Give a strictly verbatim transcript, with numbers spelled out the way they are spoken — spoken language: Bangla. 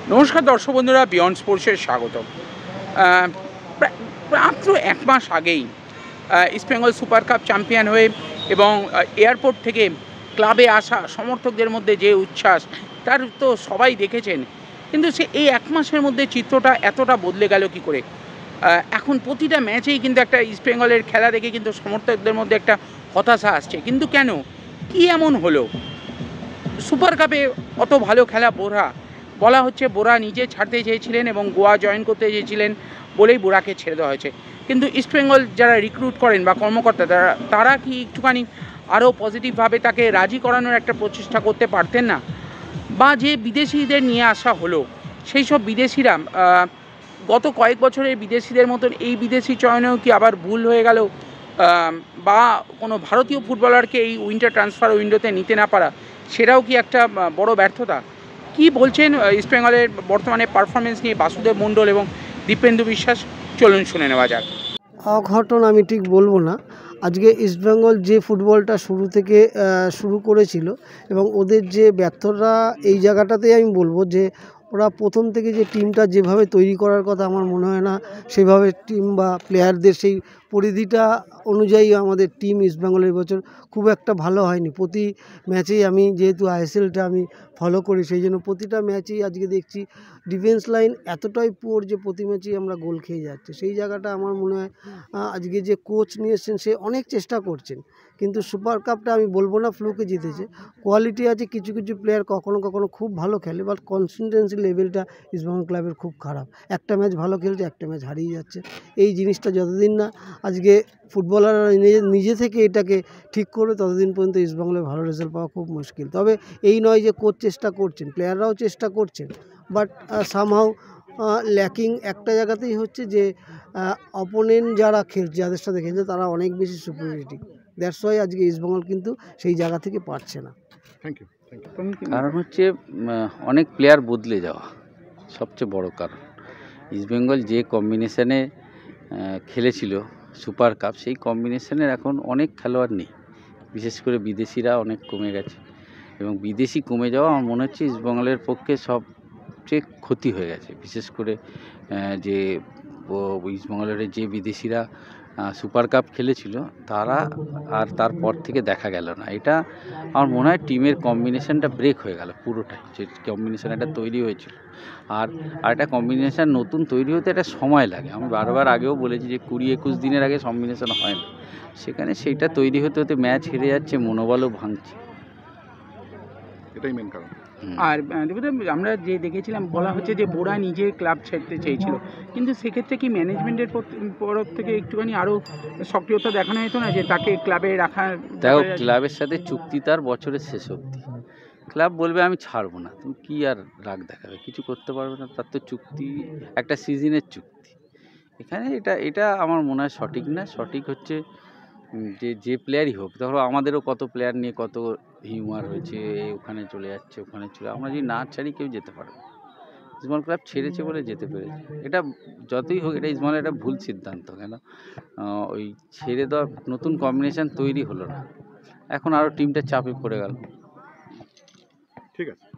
নমস্কার দর্শক বন্ধুরা, বিয়ন্ড স্পোর্টসের স্বাগত। মাত্র এক মাস আগেই East Bengal super cup champion হয়ে এবং এয়ারপোর্ট থেকে ক্লাবে আসা সমর্থকদের মধ্যে যে উচ্ছ্বাস, তার তো সবাই দেখেছেন। কিন্তু সে এই এক মাসের মধ্যে চিত্রটা এতটা বদলে গেল কি করে? এখন প্রতিটা ম্যাচেই কিন্তু একটা ইস্ট বেঙ্গলের খেলা দেখে কিন্তু সমর্থকদের মধ্যে একটা হতাশা আসছে। কিন্তু কেন, কি এমন হলো? সুপার কাপে অত ভালো খেলা বোরা, বলা হচ্ছে বোরা নিজে ছাড়তে চেয়েছিলেন এবং গোয়া জয়েন করতে চেয়েছিলেন বলেই বোরাকে ছেড়ে দেওয়া হয়েছে। কিন্তু ইস্টবেঙ্গল যারা রিক্রুট করেন বা কর্মকর্তা, তারা তারা কি একটুখানি আরও পজিটিভভাবে তাকে রাজি করানোর একটা প্রচেষ্টা করতে পারতেন না? বা যে বিদেশিদের নিয়ে আসা হলো, সেই সব বিদেশিরা গত কয়েক বছরের বিদেশিদের মতন এই বিদেশি চয়নেও কি আবার ভুল হয়ে গেল? বা কোনো ভারতীয় ফুটবলারকে এই উইন্টার ট্রান্সফার উইন্ডোতে নিতে না পারা, সেটাও কি একটা বড় ব্যর্থতা? কি বলছেন ইস্টবেঙ্গলের বর্তমানে পারফরমেন্স নিয়ে বাসুদেব মণ্ডল এবং দীপেন্দু বিশ্বাস? চলুন শুনে নেওয়া যাক। অঘটন আমি ঠিক বলবো না। আজকে ইস্টবেঙ্গল যে ফুটবলটা শুরু থেকে শুরু করেছিল এবং ওদের যে ব্যর্থতা, এই জায়গাটাতেই আমি বলবো যে ওরা প্রথম থেকে যে টিমটা যেভাবে তৈরি করার কথা, আমার মনে হয় না সেভাবে টিম বা প্লেয়ারদের সেই পরিধিটা অনুযায়ী আমাদের টিম ইস্টবেঙ্গলের বছর খুব একটা ভালো হয়নি। প্রতি ম্যাচেই আমি যেহেতু আইএসএলটা আমি ফলো করি, সেই জন্য প্রতিটা ম্যাচেই আজকে দেখছি ডিফেন্স লাইন এতটাই পুয়ার যে প্রতি ম্যাচেই আমরা গোল খেয়ে যাচ্ছে। সেই জায়গাটা আমার মনে হয় আজকে যে কোচ নিয়ে এসছেন সে অনেক চেষ্টা করছেন, কিন্তু সুপার কাপটা আমি বলবো না ফ্লুকে জিতেছে। কোয়ালিটি আছে, কিছু কিছু প্লেয়ার কখনো কখনো খুব ভালো খেলে, বাট কনসিস্টেন্সি লেভেলটা ইস্টবেঙ্গল ক্লাবের খুব খারাপ। একটা ম্যাচ ভালো খেলছে, একটা ম্যাচ হারিয়ে যাচ্ছে। এই জিনিসটা যতদিন না আজকে ফুটবলাররা নিজে থেকে এটাকে ঠিক করবে, ততদিন পর্যন্ত ইস্টবেঙ্গলের ভালো রেজাল্ট পাওয়া খুব মুশকিল। তবে এই নয় যে কোচ চেষ্টা করছেন, প্লেয়াররাও চেষ্টা করছেন, বাট সামহাউ ল্যাকিং একটা জায়গাতেই হচ্ছে যে অপোনেন্ট যারা খেলছে, যাদের সাথে খেলছে, তারা অনেক বেশি সুপারিয়রিটি। দ্যাটস ওয়াই আজকে ইস্টবেঙ্গল কিন্তু সেই জায়গা থেকে পারছে না। থ্যাংক ইউ থ্যাংক ইউ কারণ হচ্ছে অনেক প্লেয়ার বদলে যাওয়া সবচেয়ে বড় কারণ। ইস্টবেঙ্গল যে কম্বিনেশানে খেলেছিল সুপার কাপ, সেই কম্বিনেশানের এখন অনেক খেলোয়াড় নেই। বিশেষ করে বিদেশিরা অনেক কমে গেছে, এবং বিদেশি কমে যাওয়া আমার মনে হচ্ছে ইস্টবেঙ্গলের পক্ষে সবচেয়ে ক্ষতি হয়ে গেছে। বিশেষ করে যে ইস্টবেঙ্গলের যে বিদেশিরা সুপার কাপ খেলেছিল, তারা আর তারপর থেকে দেখা গেল না। এটা আমার মনে হয় টিমের কম্বিনেশানটা ব্রেক হয়ে গেল পুরোটাই। যে কম্বিনেশান একটা তৈরি হয়েছিল, আর আর একটা কম্বিনেশান নতুন তৈরি হতে একটা সময় লাগে। আমি বারবার আগেও বলেছি যে কুড়ি একুশ দিনের আগে কম্বিনেশান হয় না, সেখানে সেইটা তৈরি হতে হতে ম্যাচ হেরে যাচ্ছে, মনোবলও ভাঙছে। এটাই মেন কারণ। আর আমরা যে দেখেছিলাম, বলা হচ্ছে যে বোরা নিজে ক্লাব ছেড়তে চেয়েছিল, কিন্তু সেক্ষেত্রে কি ম্যানেজমেন্টের তরফ থেকে একটুখানি আরও সক্রিয়তা দেখানো যেত না, যে তাকে ক্লাবে রাখার? দেখো, ক্লাবের সাথে চুক্তি তার বছরের শেষ অবধি। ক্লাব বলবে আমি ছাড়বো না, তুমি কী আর রাগ দেখাবে? কিছু করতে পারবে না। তার তো চুক্তি একটা সিজনের চুক্তি। এখানে এটা এটা আমার মনে হয় সঠিক না। সঠিক হচ্ছে যে যে প্লেয়ারই হোক, ধরো আমাদেরও কত প্লেয়ার নিয়ে কত হিউমার হয়েছে, ওখানে চলে যাচ্ছে, ওখানে চলে, আমরা যদি না ছাড়ি কেউ যেতে পারবে। ইস্টবেঙ্গল ক্লাব ছেড়েছে বলে যেতে পেরেছে। এটা যতই হোক, এটা ইস্টবেঙ্গলের একটা ভুল সিদ্ধান্ত। কেন ওই ছেড়ে দেওয়া নতুন কম্বিনেশান তৈরি হলো না, এখন আরও টিমটা চাপে পড়ে গেল। ঠিক আছে।